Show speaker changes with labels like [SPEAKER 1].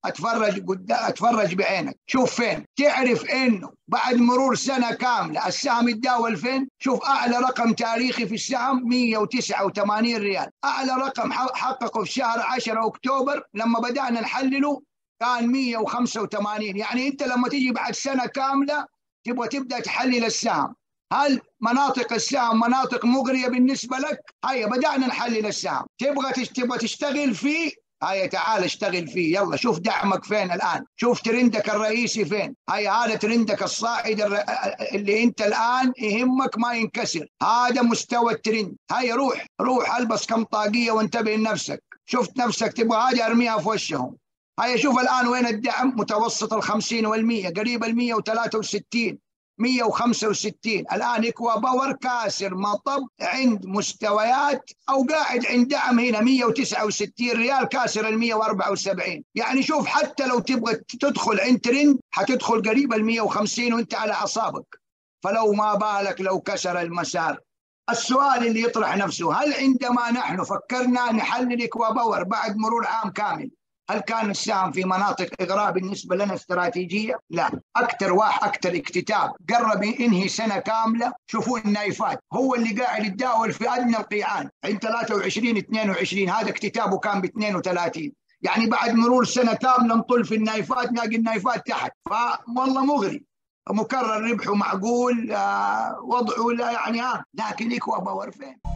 [SPEAKER 1] اتفرج بعينك، شوف فين، تعرف انه بعد مرور سنه كامله السهم يتداول فين. شوف اعلى رقم تاريخي في السهم 189 ريال، اعلى رقم حققه في شهر 10 اكتوبر لما بدانا نحلله كان 185. يعني انت لما تيجي بعد سنه كامله تبغى تبدا تحلل السهم، هل مناطق السهم مناطق مغريه بالنسبه لك؟ هيا بدانا نحلل السهم، تبغى تشتغل فيه، هيا تعال اشتغل فيه، يلا شوف دعمك فين الان، شوف ترندك الرئيسي فين. هيا هذا ترندك الصاعد اللي انت الان يهمك ما ينكسر، هذا مستوى الترند. هيا روح البس كم طاقيه وانتبه لنفسك، شفت نفسك تبغى هذه ارميها في وشهم. هيا شوف الان وين الدعم، متوسط ال50 وال100، قريب ال163 165. الآن إكوا باور كاسر مطب عند مستويات أو قاعد عند دعم هنا 169 ريال، كاسر ال 174. يعني شوف حتى لو تبغى تدخل عند ترند حتدخل قريب ال 150 وانت على أعصابك، فلو ما بالك لو كسر المسار. السؤال اللي يطرح نفسه، هل عندما نحن فكرنا نحلل إكوا باور بعد مرور عام كامل هل كان السهم في مناطق إغراء بالنسبة لنا استراتيجية؟ لا. أكثر اكتتاب قرب ينهي سنة كاملة. شوفوا النايفات، هو اللي قاعد يتداول في أدنى القيعان عند 23 22، هذا اكتتابه كان ب 32. يعني بعد مرور سنة كاملة نطل في النايفات نلاقي النايفات تحت، فوالله مغري، مكرر ربحه معقول، وضعه لا يعني لكن إكوا باور فين؟